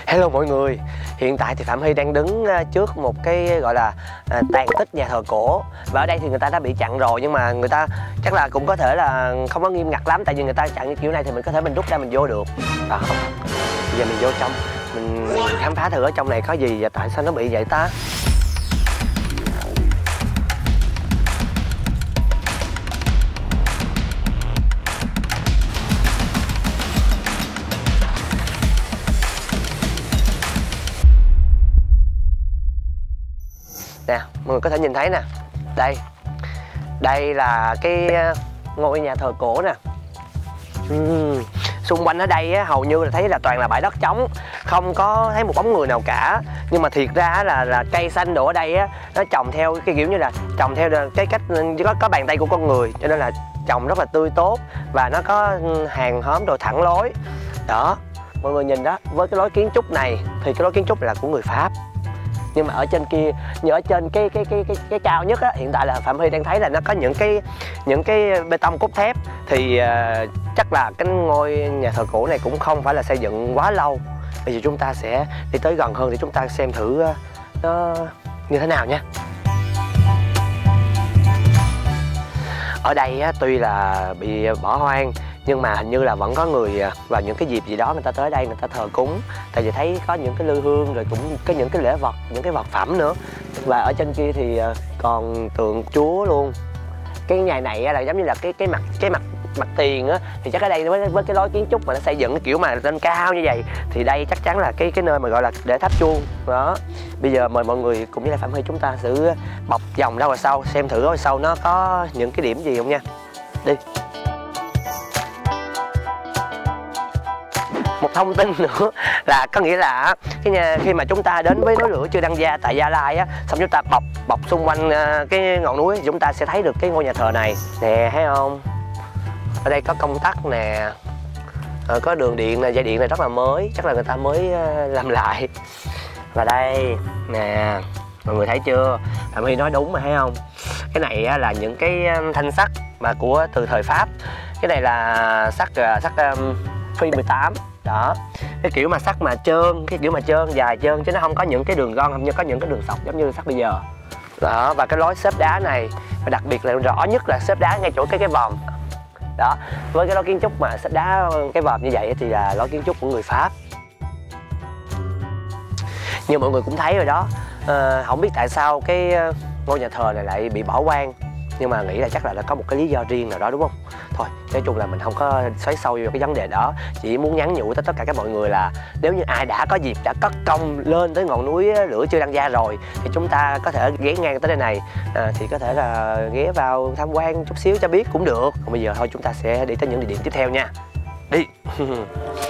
Hello mọi người, hiện tại thì Phạm Huy đang đứng trước một cái gọi là tàn tích nhà thờ cổ. Và ở đây thì người ta đã bị chặn rồi, nhưng mà người ta chắc là cũng có thể là không có nghiêm ngặt lắm. Tại vì người ta chặn như kiểu này thì mình có thể mình rút ra mình vô được. Không, bây giờ mình vô trong, mình khám phá thử ở trong này có gì và tại sao nó bị vậy ta. Nè, mọi người có thể nhìn thấy nè. Đây là cái ngôi nhà thờ cổ nè. Xung quanh ở đây á, hầu như là thấy là toàn là bãi đất trống, không có thấy một bóng người nào cả. Nhưng mà thiệt ra là cây xanh đồ ở đây á, nó trồng theo cái kiểu như là trồng theo cái cách có bàn tay của con người, cho nên là trồng rất là tươi tốt và nó có hàng khóm đồ thẳng lối. Đó, mọi người nhìn đó, với cái lối kiến trúc này thì cái lối kiến trúc này là của người Pháp. Nhưng mà ở trên kia, như ở trên cái cao nhất á, hiện tại là Phạm Huy đang thấy là nó có những cái bê tông cốt thép. Thì chắc là cái ngôi nhà thờ cổ này cũng không phải là xây dựng quá lâu. Bây giờ chúng ta sẽ đi tới gần hơn để chúng ta xem thử nó như thế nào nha. Ở đây á, tuy là bị bỏ hoang nhưng mà hình như là vẫn có người vào những cái dịp gì đó người ta tới đây người ta thờ cúng. Tại vì thấy có những cái lư hương, rồi cũng có những cái lễ vật, những cái vật phẩm nữa. Và ở trên kia thì còn tượng Chúa luôn. Cái nhà này là giống như là cái mặt tiền á, thì chắc ở đây với cái lối kiến trúc mà nó xây dựng cái kiểu mà lên cao như vậy thì đây chắc chắn là cái nơi mà gọi là để tháp chuông đó. Bây giờ mời mọi người cùng với lại Phạm Huy chúng ta sẽ bọc vòng ra ngoài sau, xem thử ở ngoài sau nó có những cái điểm gì không nha. Đi. Một thông tin nữa là có nghĩa là khi mà chúng ta đến với núi lửa Chư Đăng Gia tại Gia Lai á, xong chúng ta bọc xung quanh cái ngọn núi thì chúng ta sẽ thấy được cái ngôi nhà thờ này nè, thấy không? Ở đây có công tắc nè, có đường điện này, dây điện này rất là mới, chắc là người ta mới làm lại. Và đây nè, mọi người thấy chưa? Phạm Huy nói đúng mà, thấy không? Cái này là những cái thanh sắt mà từ thời Pháp. Cái này là sắt Phi 18 đó, cái kiểu mà sắt mà trơn, cái kiểu mà trơn dài trơn chứ nó không có những cái đường gom, không như có những cái đường sọc giống như sắt bây giờ đó. Và cái lối xếp đá này, và đặc biệt là rõ nhất là xếp đá ngay chỗ cái vòm đó. Với cái lối kiến trúc mà xếp đá cái vòm như vậy thì là lối kiến trúc của người Pháp. Như mọi người cũng thấy rồi đó, không biết tại sao cái ngôi nhà thờ này lại bị bỏ hoang, nhưng mà nghĩ là chắc là có một cái lý do riêng nào đó, đúng không? Thôi, nói chung là mình không có xoáy sâu vào cái vấn đề đó, chỉ muốn nhắn nhủ tới tất cả các mọi người là nếu như ai đã có dịp đã cất công lên tới ngọn núi lửa Chư Đăng Gia rồi thì chúng ta có thể ghé ngang tới đây này, thì có thể là ghé vào tham quan chút xíu cho biết cũng được. Còn bây giờ thôi chúng ta sẽ đi tới những địa điểm tiếp theo nha. Đi.